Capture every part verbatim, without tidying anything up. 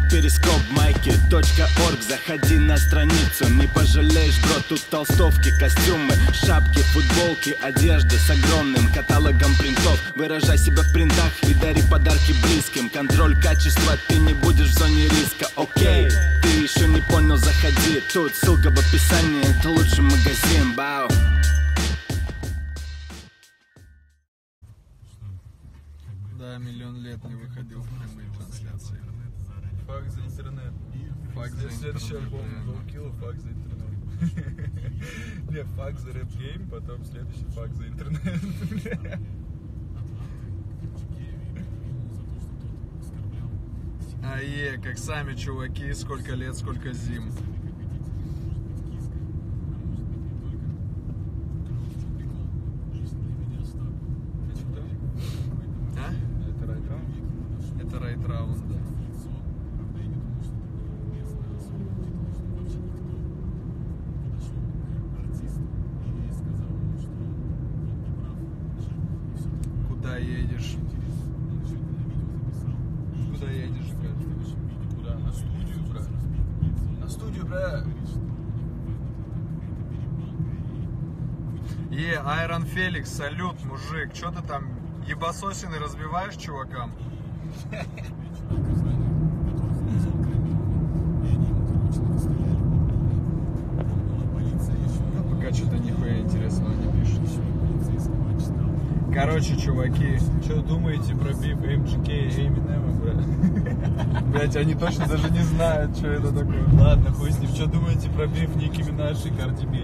перископ майки точка орг. Заходи на страницу, не пожалеешь, бро. Тут толстовки, костюмы, шапки, футболки, одежда с огромным каталогом принтов. Выражай себя в принтах и дари подарки близким. Контроль качества, ты не будешь в зоне риска. Окей, ты еще не понял, заходи. Тут ссылка в описании, это лучший магазин. Бау. Да, миллион лет не выходил в прямые трансляции. Факт за интернет. Факт за Следующий интернет. альбом Волкила, факт за интернет. Не, факт за рэп-гейм, потом следующий факт за интернет. Ае, как сами чуваки, сколько лет, сколько зим. А? Это райтраунд? Это райтраунд, да. Куда едешь? Куда едешь, Жека? Куда? На студию, брат. На студию, брат. Е, Айрон Феликс, салют, мужик. Чё ты там ебасосины разбиваешь чувакам? Ну, пока что-то нихуя интересного не пишут. Короче, чуваки, Что думаете про биф эм джи кей и Эминема, брат? блять, они точно даже не знают, что это такое. Ладно, хуй с ним. Что думаете про биф Ники Минаж и Карди Би?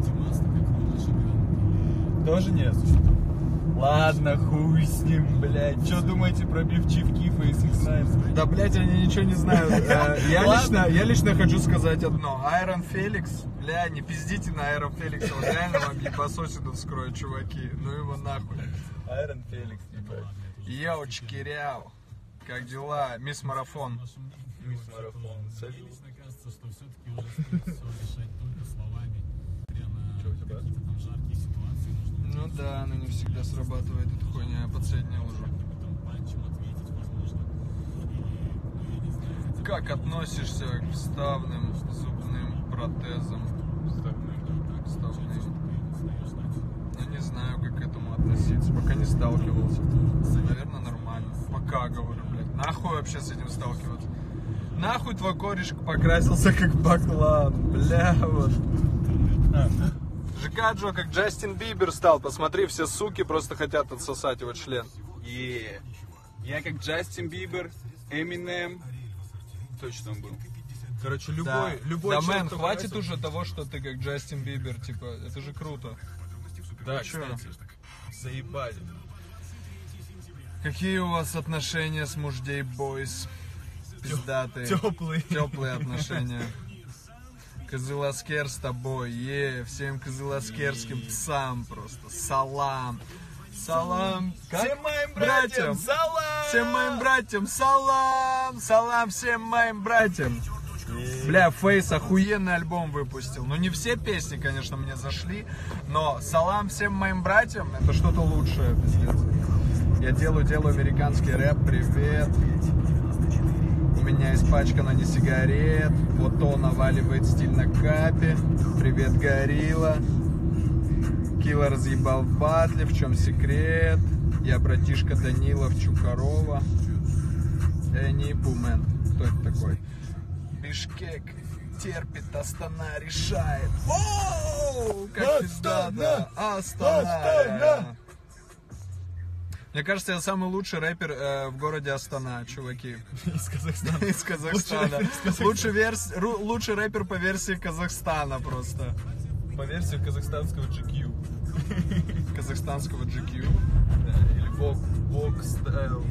Тоже нет? Ладно, хуй с ним, блядь. Что думаете про биф Чиф Кифа и Сикс Найн? Да, блять, они ничего не знают. Э, Я Ладно. лично, я лично хочу сказать одно. Айрон Феликс, бля, не пиздите на Айрон Феликса. Он реально вам ебасосину вскроет, чуваки. Ну его нахуй. Айрон Феликс, ебать. Йоу, чкиряу. Как дела, мисс Марафон? Мисс Марафон. Салют. Что у тебя? Ну да, но не всегда срабатывает эта хуйня. Я подсоединил уже. Как относишься к вставным зубным протезам? Вставным. Ну не знаю, как к этому относиться. Пока не сталкивался. Наверное, нормально. Пока, говорю, блядь. Нахуй вообще с этим сталкиваться? Нахуй твой кореш покрасился как баклан. Бля, вот. ЖК Джо как Джастин Бибер стал. Посмотри, все суки просто хотят отсосать его член. Yeah. Я как Джастин Бибер, Эминем. Точно он был. Короче, любой, Да, любой да, человек, мэн, кто хватит красил- уже того, что ты как Джастин Бибер, типа, это же круто. Да, Чё? кстати, заебали. Какие у вас отношения с Муждей Бойс? Пиздатые. Теплые. Теплые отношения. Кызыласкер с тобой, е, всем кызыласкерским псам просто, салам, салам, как? Всем моим братьям, салам! всем моим братьям, салам, салам всем моим братьям. Бля, Фейс охуенный альбом выпустил, ну не все песни, конечно, мне зашли, но салам всем моим братьям, это что-то лучшее, пиздец. Я делаю, делаю американский рэп, привет. У меня испачкана не сигарет, вот он наваливает стиль на капе. Привет, горилла. Килла разъебал в батле, в чем секрет? Я братишка Данилов Чукарова. Я не ебу, мэн. Кто это такой? Бишкек терпит, Астана решает. Оу, как пиздато. Астана. Мне кажется, я самый лучший рэпер э, в городе Астана, чуваки. Из Казахстана. Из Казахстана. Лучший рэпер из Казахстана. Лучший, верс... ру- лучший рэпер по версии Казахстана просто. По версии казахстанского джи кью. Казахстанского джи кью. Да, или Вок, Вок Стайл.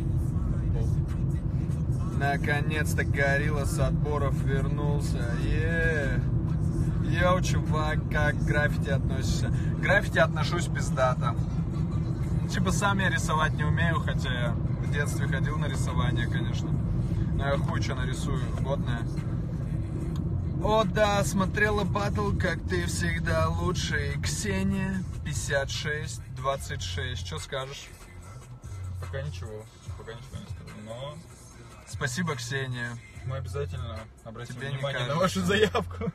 Наконец-то горилла с отборов вернулся. Е. Йоу, чувак, как к граффити относишься? К граффити отношусь пиздато. Типа сам я рисовать не умею, хотя я в детстве ходил на рисование, конечно. Но я хуй что нарисую, годное. О да, смотрела батл, как ты всегда лучший. Ксения, пятьдесят шесть двадцать шесть. Что скажешь? Пока ничего. Пока ничего не скажу. Но Спасибо, Ксения. Мы обязательно обратим Тебе не внимание на кажется. вашу заявку.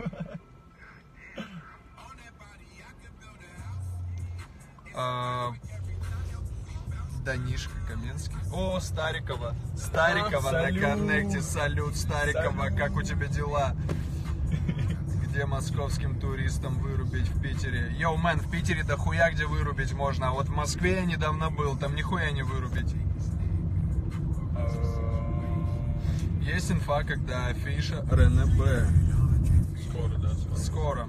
А, Данишка Каменский. О, Старикова. Старикова А, на салют. коннекте. Салют, Старикова. Салют. Как у тебя дела? Где московским туристам вырубить в Питере? Йоу, мэн, в Питере дохуя где вырубить можно. А вот в Москве я недавно был, там нихуя не вырубить. Есть инфа, когда афиша РНБ. Скоро, да, скоро. Скоро.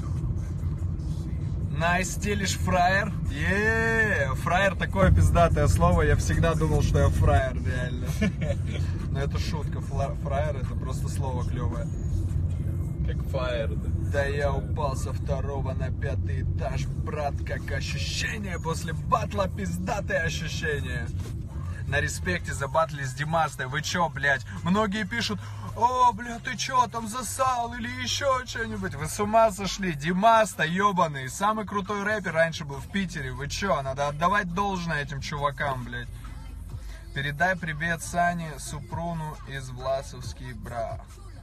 Найстилишь фраер? Еее, фраер такое пиздатое слово, я всегда думал, что я фраер, реально. Но это шутка, Фла- фраер это просто слово клевое. Как fire, да. Да я упал со второго на пятый этаж, брат, как ощущение после батла, пиздатые ощущения. На респекте за батли с Димастой, вы чё, блядь? Многие пишут, о, бля, ты чё, там засал или еще что-нибудь? Вы с ума сошли? Димаста, ебаный, самый крутой рэпер раньше был в Питере, вы чё? Надо отдавать должное этим чувакам, блядь. Передай привет Сане Супруну из Власовский, бра.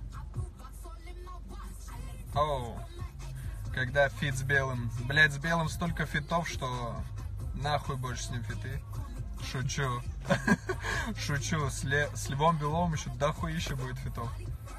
Оу, когда фит с Белым. Блядь, с Белым столько фитов, что нахуй больше с ним фиты. Шучу. Шучу. С, Ле... с Львом Беловым еще дохуище будет фитов.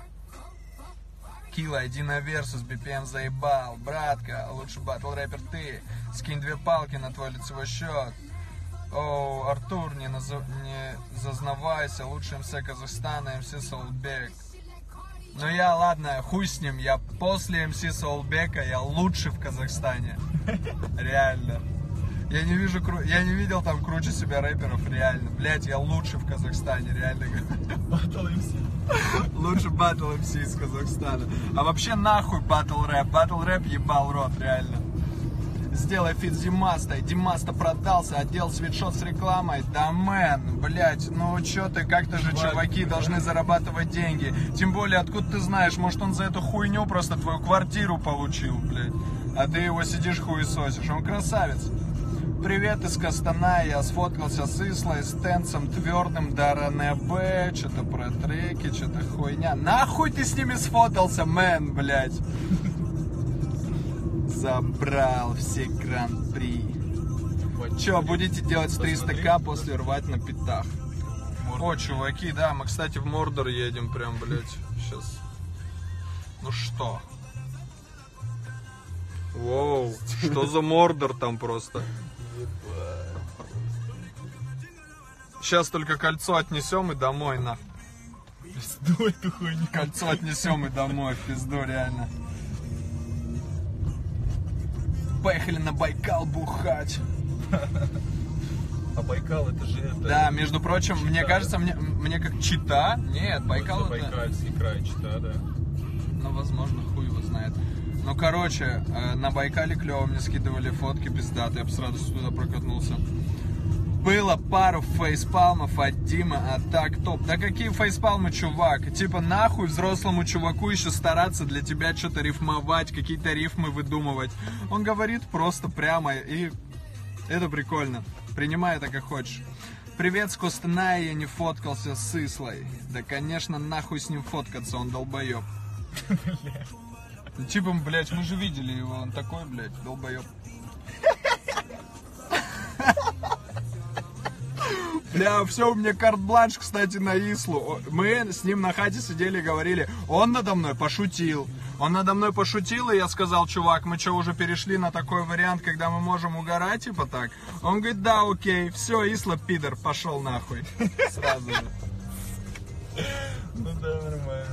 Килла, иди на версус, би пи эм заебал. Братка, лучший батл рэпер ты. Скинь две палки на твой лицевой счет. Оу, Артур, не, назов... не зазнавайся. Лучший МС Казахстана, МС Soulbek. Ну я, ладно, хуй с ним. Я после МС Soulbek, я лучший в Казахстане. Реально. Я не вижу, я не видел там круче себя рэперов, реально. Блять, я лучший в Казахстане, реально. Батл эм си. Лучший батл эм си из Казахстана. А вообще нахуй батл рэп. Батл рэп ебал рот, реально. Сделай фит с Димастой. Димаста продался, отдел свитшот с рекламой. Да мэн, блять, ну чё ты, как-то же чуваки должны зарабатывать деньги. Тем более, откуда ты знаешь, может он за эту хуйню просто твою квартиру получил, блять. А ты его сидишь хуесосишь. Он красавец. Привет из Костана, я сфоткался с Ислой, с Тенцем твердым до РНБ, что-то про треки, что-то хуйня. Нахуй ты с ними сфотался, мэн, блядь? Забрал все гран-при. Че, будете делать с триста ка после рвать на питах? О, чуваки, да, мы, кстати, в Мордор едем прям, блядь, сейчас. Ну что? Воу, что за Мордор там просто? Сейчас только кольцо отнесем и домой, на. Пизду эту хуйню. Кольцо отнесем и домой, в пизду, реально. Поехали на Байкал бухать. А Байкал это же это... Да, между прочим, Чита, мне да? кажется, мне, мне как Чита. Нет, Байкал это... Байкальский край, Чита, да. Ну, возможно, хуй его знает. Ну, короче, на Байкале клево мне скидывали фотки пиздатые, я бы с радостью туда прокатнулся. Было пару фейспалмов от Димы, а так топ. Да какие фейспалмы, чувак? Типа нахуй взрослому чуваку еще стараться для тебя что-то рифмовать, какие-то рифмы выдумывать. Он говорит просто прямо, и это прикольно. Принимай это как хочешь. Привет с Костана, я не фоткался с Ислой. Да, конечно, нахуй с ним фоткаться, он долбоеб. Типа, блядь, мы же видели его, он такой, блядь, долбоеб. Бля, все, у меня карт-бланш, кстати, на Ислу. Мы с ним на хате сидели и говорили, он надо мной пошутил. Он надо мной пошутил, и я сказал, чувак, мы что, уже перешли на такой вариант, когда мы можем угорать, типа так? Он говорит, да, окей, все, Исла, пидор, пошел нахуй. Сразу же. Ну да, нормально.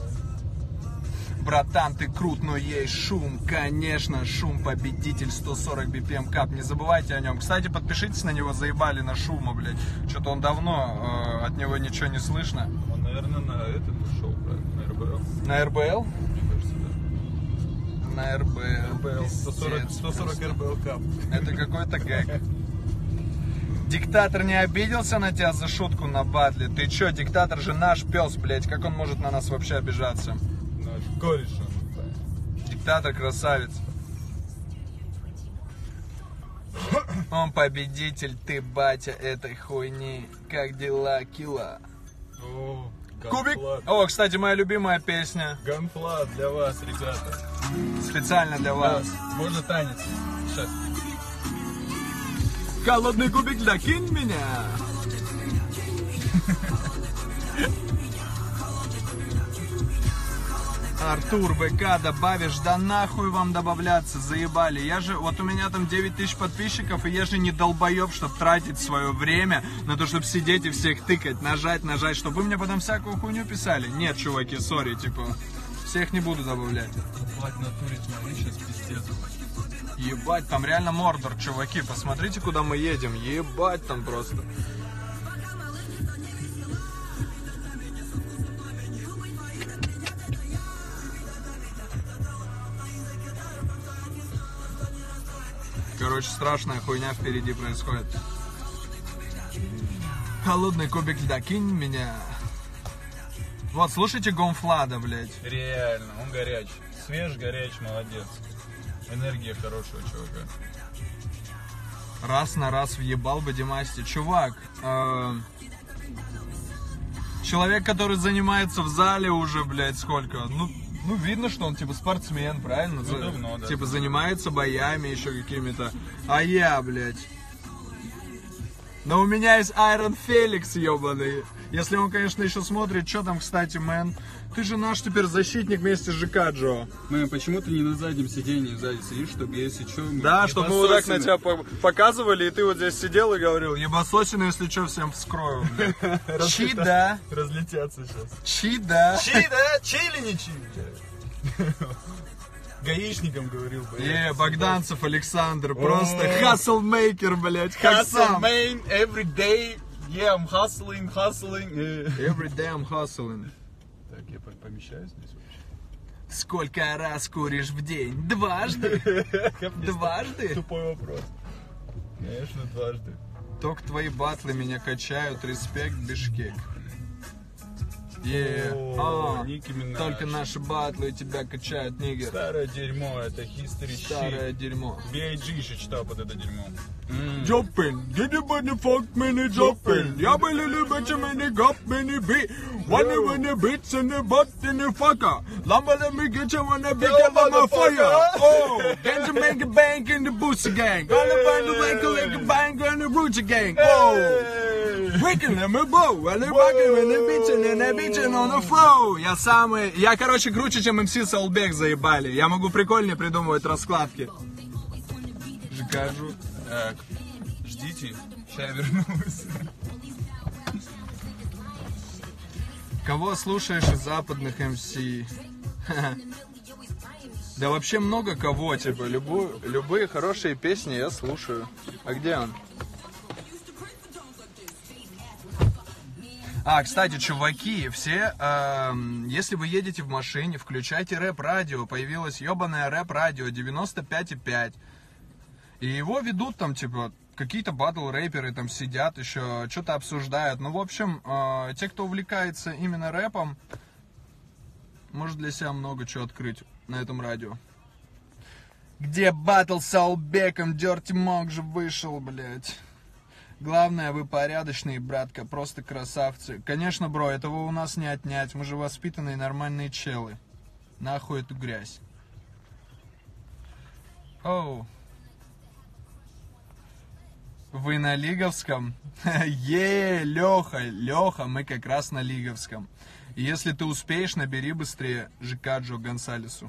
Братан, ты крут, но есть шум. Конечно, шум, победитель, сто сорок би пи эм кап. Не забывайте о нем. Кстати, подпишитесь на него, заебали на шума, блядь. Что-то он давно, э, от него ничего не слышно. Он, наверное, на этот ушел, правильно? На эр бэ эл? На эр бэ эл? Мне кажется, да. На эр бэ эл. эр бэ эл, сто сорок, сто сорок эр бэ эл кап. Это какой-то гэг. Диктатор не обиделся на тебя за шутку на батле? Ты чё, диктатор же наш пес, блядь. Как он может на нас вообще обижаться? Наш кореш, он. Диктатор красавец. Он победитель, ты батя этой хуйни. Как дела, Килла? О, Кубик. Gunflat. О, кстати, моя любимая песня. Gunflat для вас, ребята. Специально для вас. Можно танец? Сейчас. Холодный кубик, да кинь меня. Артур, БК, добавишь, да нахуй вам добавляться, заебали. Я же, вот у меня там девять тысяч подписчиков, и я же не долбоеб, чтобы тратить свое время на то, чтобы сидеть и всех тыкать, нажать, нажать, чтобы вы мне потом всякую хуйню писали. Нет, чуваки, сори, типа, всех не буду добавлять. Плать на туре, смотри, сейчас пиздец. Ебать, там реально Мордор, чуваки, посмотрите, куда мы едем, ебать там просто. Короче, страшная хуйня впереди происходит. Холодный кубик льда, кинь меня. Вот, слушайте Гонфлада, блядь. Реально, он горячий. Свеж, горячий, молодец. Энергия хорошего чувака. Раз на раз въебал бы Димасти. Чувак, э, человек, который занимается в зале уже, блядь, сколько? Ну, ну видно, что он типа спортсмен, правильно? Ну, давно, да. Типа занимается боями еще какими-то. А я, блядь. Но у меня есть Iron Felix, ебаный. Если он, конечно, еще смотрит, что там, кстати, мэн. Ты же наш теперь защитник вместе с ЖК, Джо. Мэн, почему ты не на заднем сиденье сзади сидишь, чтобы если что... Да, чтобы мы вот так на тебя показывали, и ты вот здесь сидел и говорил, ебасосину, если что, всем вскрою. Чи, да. Разлетятся сейчас. Чи, да. Чи, да? Чи или не чи? Гаишникам говорил, блядь. Е, Богданцев Александр, просто хастлмейкер, блядь, как Hustle, сам. man, every day. Yeah, I'm hustling, hustling. Every day I'm hustling. Так, я помещаюсь здесь вообще? Сколько раз куришь в день? Дважды? Дважды? Тупой вопрос. Конечно, дважды. Только твои батлы меня качают, респект, Бишкек. Е, О, а, Ники Минаж. только наши батлы тебя качают, нигер. Старое дерьмо, это history Старое shit. дерьмо. би ай джи еще читал под это дерьмо. М. Jumping, did you wanna fuck me, jumping? Я бы лили бача меня гоп меня би. One when the bitch and the butt and the fucker. Lamba let me get you on the big Yo, motherfucker. motherfucker. Oh, get you make a bang in the booster gang. Gonna find the bank like a bang in the rooster gang. Oh, breaking them a bow. And they're rocking and they're bitching and they're bitching on the flow. Я самый, я короче круче, чем эм си Soulback, заебали. Я могу прикольнее придумывать раскладки. Жикажу. Так, ждите, сейчас я вернусь. Кого слушаешь из западных эм си? Да вообще много кого, типа, любую, любые хорошие песни я слушаю. А где он? А, кстати, чуваки, все, эм, если вы едете в машине, включайте рэп-радио. Появилось ебаное рэп-радио девяносто пять и пять. И его ведут там, типа, какие-то батл-рэперы там сидят еще, что-то обсуждают. Ну, в общем, э, те, кто увлекается именно рэпом, может для себя много чего открыть на этом радио. Где батл с Soulback'ом, Dirty Monk же вышел, блядь. Главное, вы порядочные, братка, просто красавцы. Конечно, бро, этого у нас не отнять, мы же воспитанные нормальные челы. Нахуй эту грязь. Оу. Вы на Лиговском? Е, Леха, Леха, мы как раз на Лиговском. И если ты успеешь, набери быстрее ЖК Джо Гонсалесу.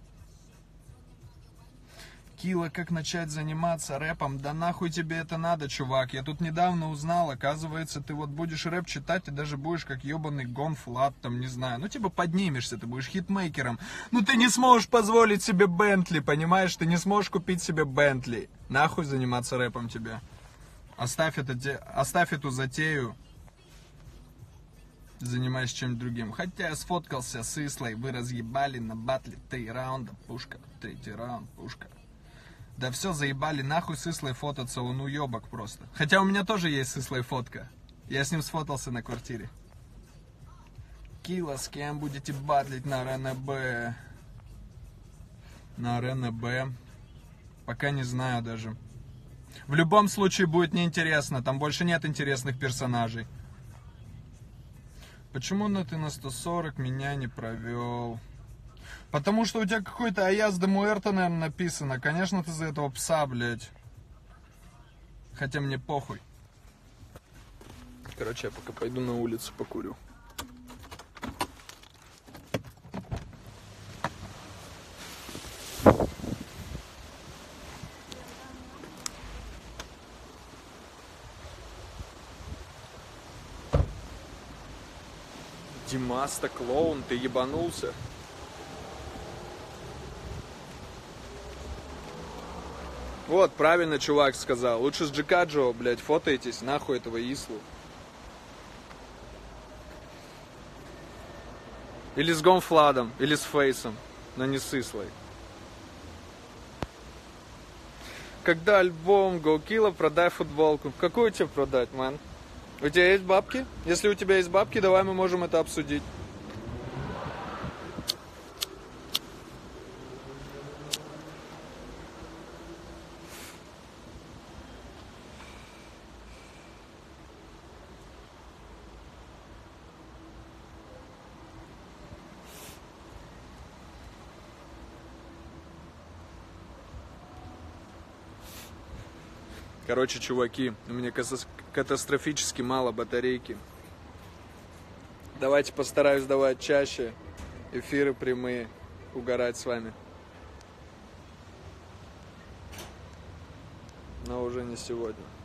Кила, как начать заниматься рэпом? Да нахуй тебе это надо, чувак. Я тут недавно узнал, оказывается, ты вот будешь рэп читать и даже будешь как ебаный Гонфлад, там, не знаю. Ну, типа, поднимешься, ты будешь хитмейкером. Ну, ты не сможешь позволить себе Бентли, понимаешь? Ты не сможешь купить себе Бентли. Нахуй заниматься рэпом тебе. Оставь, это, оставь эту затею. Занимайся чем-то другим. Хотя я сфоткался с Ислой, вы разъебали на батле три раунда, пушка, третий раунд, пушка. Да все, заебали, нахуй с Ислой фотаться, он уебок просто. Хотя у меня тоже есть с Ислой фотка. Я с ним сфотался на квартире. Кила, с кем будете батлить на РНБ? На РНБ? Пока не знаю даже. В любом случае будет неинтересно, там больше нет интересных персонажей. Почему на ты на сто сорок меня не провел? Потому что у тебя какой-то Аяз де Муэрто, наверное, написано. Конечно, ты за этого пса, блядь. Хотя мне похуй. Короче, я пока пойду на улицу покурю. Димаста, клоун, ты ебанулся? Вот, правильно чувак сказал. Лучше с Джикаджо, блядь, фотойтесь, нахуй этого Ислу. Или с Гомфладом, или с Фейсом, но не с Ислой. Когда альбом Go Killa, продай футболку. Какую тебе продать, мэн? У тебя есть бабки? Если у тебя есть бабки, давай мы можем это обсудить. Короче, чуваки, у меня катастрофически мало батарейки. Давайте постараюсь давать чаще эфиры прямые, угорать с вами. Но уже не сегодня.